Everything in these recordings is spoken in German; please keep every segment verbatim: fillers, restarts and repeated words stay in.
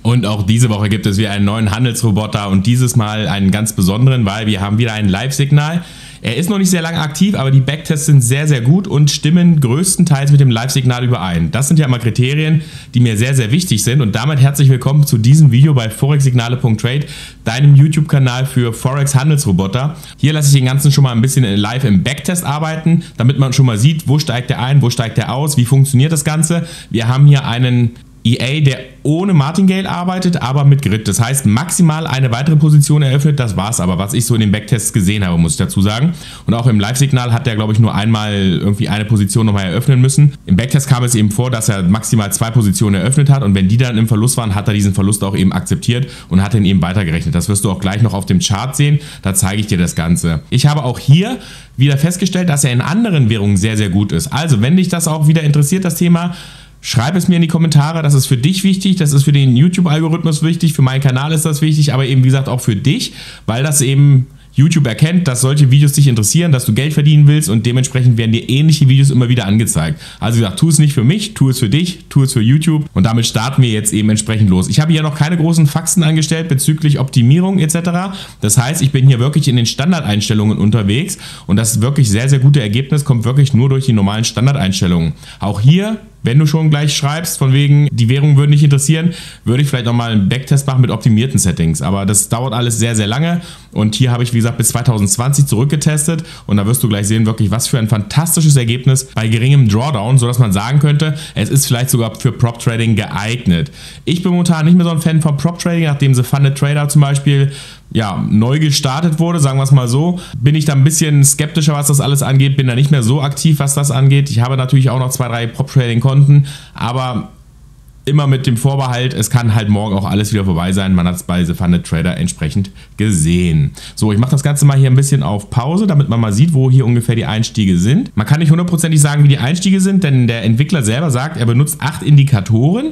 Und auch diese Woche gibt es wieder einen neuen Handelsroboter und dieses Mal einen ganz besonderen, weil wir haben wieder ein Live-Signal. Er ist noch nicht sehr lange aktiv, aber die Backtests sind sehr, sehr gut und stimmen größtenteils mit dem Live-Signal überein. Das sind ja immer Kriterien, die mir sehr, sehr wichtig sind und damit herzlich willkommen zu diesem Video bei forexsignale punkt trade, deinem YouTube-Kanal für Forex-Handelsroboter. Hier lasse ich den ganzen schon mal ein bisschen live im Backtest arbeiten, damit man schon mal sieht, wo steigt der ein, wo steigt der aus, wie funktioniert das Ganze. Wir haben hier einen E A, der ohne Martingale arbeitet, aber mit Grid. Das heißt, maximal eine weitere Position eröffnet, das war's aber, was ich so in den Backtests gesehen habe, muss ich dazu sagen. Und auch im Live-Signal hat er, glaube ich, nur einmal irgendwie eine Position nochmal eröffnen müssen. Im Backtest kam es eben vor, dass er maximal zwei Positionen eröffnet hat und wenn die dann im Verlust waren, hat er diesen Verlust auch eben akzeptiert und hat ihn eben weitergerechnet. Das wirst du auch gleich noch auf dem Chart sehen, da zeige ich dir das Ganze. Ich habe auch hier wieder festgestellt, dass er in anderen Währungen sehr, sehr gut ist. Also, wenn dich das auch wieder interessiert, das Thema, schreib es mir in die Kommentare, das ist für dich wichtig, das ist für den YouTube-Algorithmus wichtig, für meinen Kanal ist das wichtig, aber eben wie gesagt auch für dich, weil das eben YouTube erkennt, dass solche Videos dich interessieren, dass du Geld verdienen willst und dementsprechend werden dir ähnliche Videos immer wieder angezeigt. Also wie gesagt, tu es nicht für mich, tu es für dich, tu es für YouTube und damit starten wir jetzt eben entsprechend los. Ich habe hier noch keine großen Faxen angestellt bezüglich Optimierung et cetera. Das heißt, ich bin hier wirklich in den Standardeinstellungen unterwegs und das wirklich sehr, sehr gute Ergebnis kommt wirklich nur durch die normalen Standardeinstellungen. Auch hier, wenn du schon gleich schreibst, von wegen, die Währung würde dich interessieren, würde ich vielleicht nochmal einen Backtest machen mit optimierten Settings. Aber das dauert alles sehr, sehr lange. Und hier habe ich, wie gesagt, bis zwanzig zwanzig zurückgetestet. Und da wirst du gleich sehen, wirklich, was für ein fantastisches Ergebnis bei geringem Drawdown, sodass man sagen könnte, es ist vielleicht sogar für Prop Trading geeignet. Ich bin momentan nicht mehr so ein Fan von Prop Trading, nachdem The Funded Trader zum Beispiel ja, neu gestartet wurde, sagen wir es mal so, bin ich da ein bisschen skeptischer, was das alles angeht, bin da nicht mehr so aktiv, was das angeht. Ich habe natürlich auch noch zwei, drei Prop-Trading-Konten, aber immer mit dem Vorbehalt, es kann halt morgen auch alles wieder vorbei sein. Man hat es bei The Funded Trader entsprechend gesehen. So, ich mache das Ganze mal hier ein bisschen auf Pause, damit man mal sieht, wo hier ungefähr die Einstiege sind. Man kann nicht hundertprozentig sagen, wie die Einstiege sind, denn der Entwickler selber sagt, er benutzt acht Indikatoren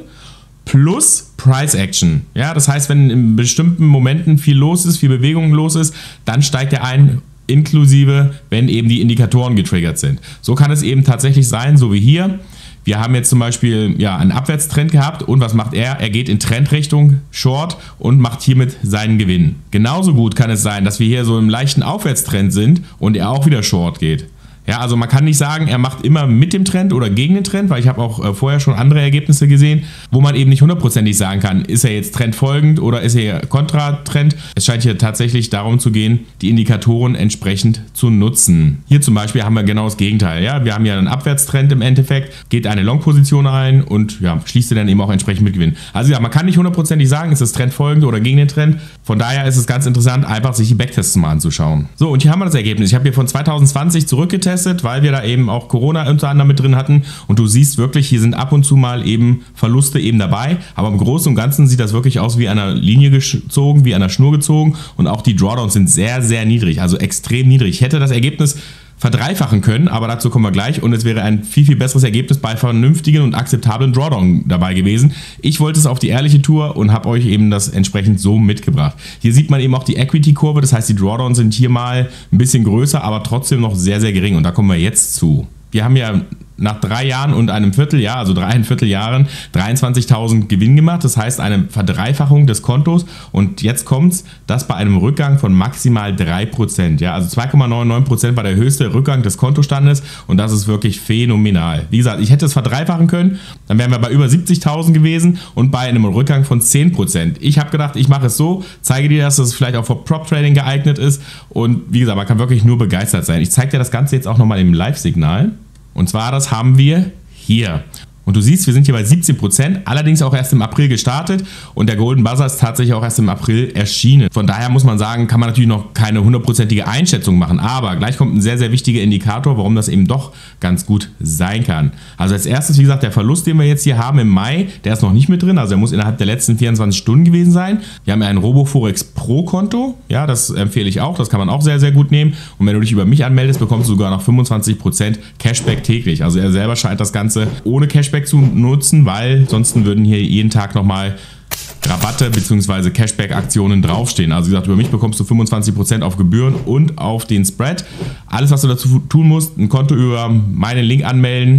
plus Price Action. Ja, das heißt, wenn in bestimmten Momenten viel los ist, viel Bewegung los ist, dann steigt er ein, inklusive, wenn eben die Indikatoren getriggert sind. So kann es eben tatsächlich sein, so wie hier. Wir haben jetzt zum Beispiel ja, einen Abwärtstrend gehabt und was macht er? Er geht in Trendrichtung Short und macht hiermit seinen Gewinn. Genauso gut kann es sein, dass wir hier so im leichten Aufwärtstrend sind und er auch wieder Short geht. Ja, also man kann nicht sagen, er macht immer mit dem Trend oder gegen den Trend, weil ich habe auch äh, vorher schon andere Ergebnisse gesehen, wo man eben nicht hundertprozentig sagen kann, ist er jetzt trendfolgend oder ist er Kontratrend. Es scheint hier tatsächlich darum zu gehen, die Indikatoren entsprechend zu nutzen. Hier zum Beispiel haben wir genau das Gegenteil. Ja, wir haben ja einen Abwärtstrend im Endeffekt, geht eine Long-Position ein und ja, schließt er dann eben auch entsprechend mit Gewinn. Also ja, man kann nicht hundertprozentig sagen, ist es trendfolgend oder gegen den Trend. Von daher ist es ganz interessant, einfach sich die Backtests mal anzuschauen. So, und hier haben wir das Ergebnis. Ich habe hier von zwanzig zwanzig zurückgetestet, weil wir da eben auch Corona unter anderem mit drin hatten und du siehst wirklich, hier sind ab und zu mal eben Verluste eben dabei, aber im Großen und Ganzen sieht das wirklich aus wie einer Linie gezogen, wie einer Schnur gezogen und auch die Drawdowns sind sehr, sehr niedrig, also extrem niedrig. Ich hätte das Ergebnis verdreifachen können, aber dazu kommen wir gleich und es wäre ein viel, viel besseres Ergebnis bei vernünftigen und akzeptablen Drawdown dabei gewesen. Ich wollte es auf die ehrliche Tour und habe euch eben das entsprechend so mitgebracht. Hier sieht man eben auch die Equity-Kurve, das heißt die Drawdowns sind hier mal ein bisschen größer, aber trotzdem noch sehr, sehr gering und da kommen wir jetzt zu. Wir haben ja nach drei Jahren und einem Vierteljahr, also dreieinviertel Jahren, dreiundzwanzigtausend Gewinn gemacht. Das heißt eine Verdreifachung des Kontos. Und jetzt kommt es, dass bei einem Rückgang von maximal drei Prozent, ja, also zwei Komma neunundneunzig Prozent war der höchste Rückgang des Kontostandes. Und das ist wirklich phänomenal. Wie gesagt, ich hätte es verdreifachen können, dann wären wir bei über siebzigtausend gewesen und bei einem Rückgang von zehn Prozent. Ich habe gedacht, ich mache es so, zeige dir, dass es vielleicht auch für Prop Trading geeignet ist. Und wie gesagt, man kann wirklich nur begeistert sein. Ich zeige dir das Ganze jetzt auch nochmal im Live-Signal. Und zwar, das haben wir hier. Und du siehst, wir sind hier bei siebzehn Prozent, allerdings auch erst im April gestartet und der Golden Buzzer ist tatsächlich auch erst im April erschienen. Von daher muss man sagen, kann man natürlich noch keine hundertprozentige Einschätzung machen, aber gleich kommt ein sehr, sehr wichtiger Indikator, warum das eben doch ganz gut sein kann. Also als erstes, wie gesagt, der Verlust, den wir jetzt hier haben im Mai, der ist noch nicht mit drin, also der muss innerhalb der letzten vierundzwanzig Stunden gewesen sein. Wir haben ja ein RoboForex Pro Konto, ja, das empfehle ich auch, das kann man auch sehr, sehr gut nehmen und wenn du dich über mich anmeldest, bekommst du sogar noch fünfundzwanzig Prozent Cashback täglich. Also er selber scheint das Ganze ohne Cashback zu nutzen, weil sonst würden hier jeden Tag nochmal Rabatte bzw. Cashback-Aktionen draufstehen. Also wie gesagt, über mich bekommst du fünfundzwanzig Prozent auf Gebühren und auf den Spread. Alles, was du dazu tun musst, ein Konto über meinen Link anmelden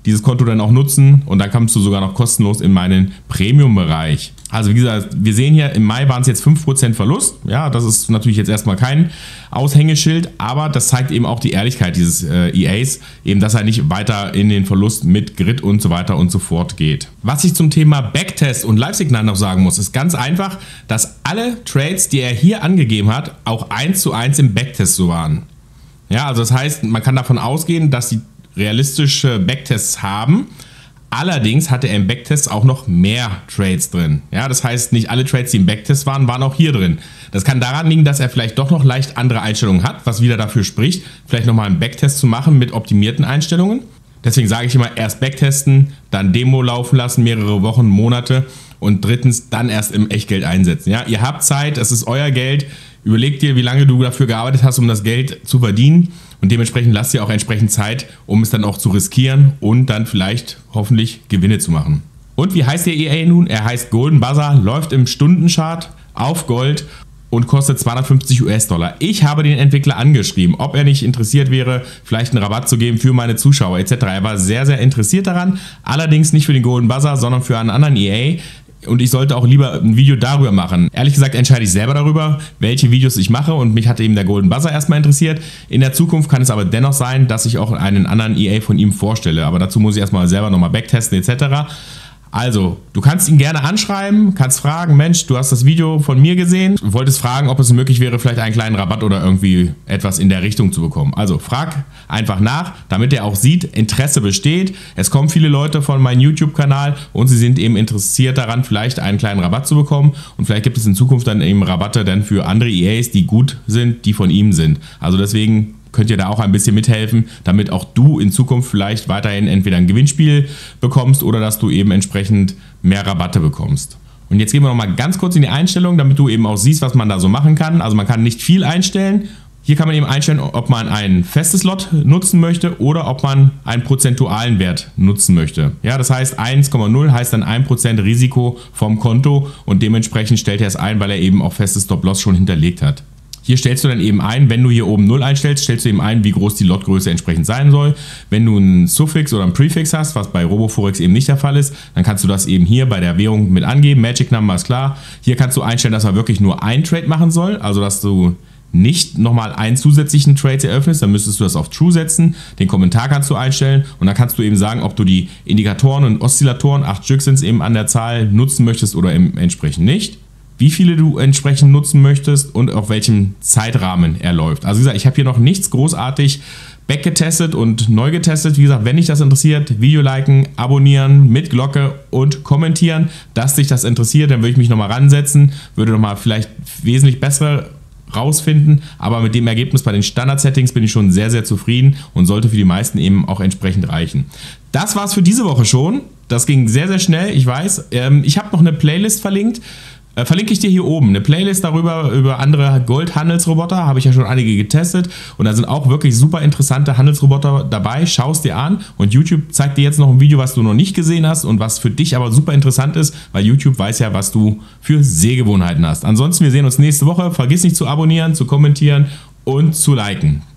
dieses Konto dann auch nutzen und dann kommst du sogar noch kostenlos in meinen Premium-Bereich. Also wie gesagt, wir sehen hier, im Mai waren es jetzt fünf Prozent Verlust. Ja, das ist natürlich jetzt erstmal kein Aushängeschild, aber das zeigt eben auch die Ehrlichkeit dieses äh, E As, eben, dass er nicht weiter in den Verlust mit Grid und so weiter und so fort geht. Was ich zum Thema Backtest und Live-Signal noch sagen muss, ist ganz einfach, dass alle Trades, die er hier angegeben hat, auch eins zu eins im Backtest so waren. Ja, also das heißt, man kann davon ausgehen, dass sie realistische Backtests haben. Allerdings hatte er im Backtest auch noch mehr Trades drin. Ja, das heißt, nicht alle Trades, die im Backtest waren, waren auch hier drin. Das kann daran liegen, dass er vielleicht doch noch leicht andere Einstellungen hat, was wieder dafür spricht, vielleicht nochmal einen Backtest zu machen mit optimierten Einstellungen. Deswegen sage ich immer, erst Backtesten, dann Demo laufen lassen, mehrere Wochen, Monate und drittens dann erst im Echtgeld einsetzen. Ja, ihr habt Zeit, es ist euer Geld. Überleg dir, wie lange du dafür gearbeitet hast, um das Geld zu verdienen und dementsprechend lasst dir auch entsprechend Zeit, um es dann auch zu riskieren und dann vielleicht hoffentlich Gewinne zu machen. Und wie heißt der E A nun? Er heißt Golden Buzzer, läuft im Stundenchart auf Gold und kostet zweihundertfünfzig US-Dollar. Ich habe den Entwickler angeschrieben, ob er nicht interessiert wäre, vielleicht einen Rabatt zu geben für meine Zuschauer et cetera. Er war sehr, sehr interessiert daran, allerdings nicht für den Golden Buzzer, sondern für einen anderen E A. Und ich sollte auch lieber ein Video darüber machen. Ehrlich gesagt entscheide ich selber darüber, welche Videos ich mache und mich hat eben der Golden Buzzer erstmal interessiert. In der Zukunft kann es aber dennoch sein, dass ich auch einen anderen E A von ihm vorstelle. Aber dazu muss ich erstmal selber nochmal backtesten et cetera. Also, du kannst ihn gerne anschreiben, kannst fragen, Mensch, du hast das Video von mir gesehen, du wolltest fragen, ob es möglich wäre, vielleicht einen kleinen Rabatt oder irgendwie etwas in der Richtung zu bekommen. Also, frag einfach nach, damit er auch sieht, Interesse besteht. Es kommen viele Leute von meinem YouTube-Kanal und sie sind eben interessiert daran, vielleicht einen kleinen Rabatt zu bekommen und vielleicht gibt es in Zukunft dann eben Rabatte dann für andere E As, die gut sind, die von ihm sind. Also deswegen könnt ihr da auch ein bisschen mithelfen, damit auch du in Zukunft vielleicht weiterhin entweder ein Gewinnspiel bekommst oder dass du eben entsprechend mehr Rabatte bekommst. Und jetzt gehen wir noch mal ganz kurz in die Einstellung, damit du eben auch siehst, was man da so machen kann. Also man kann nicht viel einstellen. Hier kann man eben einstellen, ob man ein festes Lot nutzen möchte oder ob man einen prozentualen Wert nutzen möchte. Ja, das heißt eins Komma null heißt dann ein Prozent Risiko vom Konto und dementsprechend stellt er es ein, weil er eben auch festes Stop-Loss schon hinterlegt hat. Hier stellst du dann eben ein, wenn du hier oben null einstellst, stellst du eben ein, wie groß die Lotgröße entsprechend sein soll. Wenn du ein Suffix oder ein Prefix hast, was bei RoboForex eben nicht der Fall ist, dann kannst du das eben hier bei der Währung mit angeben. Magic Number ist klar. Hier kannst du einstellen, dass er wirklich nur ein Trade machen soll, also dass du nicht nochmal einen zusätzlichen Trade eröffnest, dann müsstest du das auf True setzen. Den Kommentar kannst du einstellen und dann kannst du eben sagen, ob du die Indikatoren und Oszillatoren, acht Stück sind es eben an der Zahl, nutzen möchtest oder eben entsprechend nicht. Wie viele du entsprechend nutzen möchtest und auf welchem Zeitrahmen er läuft. Also wie gesagt, ich habe hier noch nichts großartig backgetestet und neu getestet. Wie gesagt, wenn dich das interessiert, Video liken, abonnieren, mit Glocke und kommentieren, dass dich das interessiert, dann würde ich mich nochmal ransetzen, würde nochmal vielleicht wesentlich bessere rausfinden, aber mit dem Ergebnis bei den Standard-Settings bin ich schon sehr, sehr zufrieden und sollte für die meisten eben auch entsprechend reichen. Das war's für diese Woche schon. Das ging sehr, sehr schnell, ich weiß. Ich habe noch eine Playlist verlinkt. Äh, verlinke ich dir hier oben eine Playlist darüber, über andere Gold-Handelsroboter, habe ich ja schon einige getestet und da sind auch wirklich super interessante Handelsroboter dabei, schau es dir an und YouTube zeigt dir jetzt noch ein Video, was du noch nicht gesehen hast und was für dich aber super interessant ist, weil YouTube weiß ja, was du für Sehgewohnheiten hast. Ansonsten, wir sehen uns nächste Woche, vergiss nicht zu abonnieren, zu kommentieren und zu liken.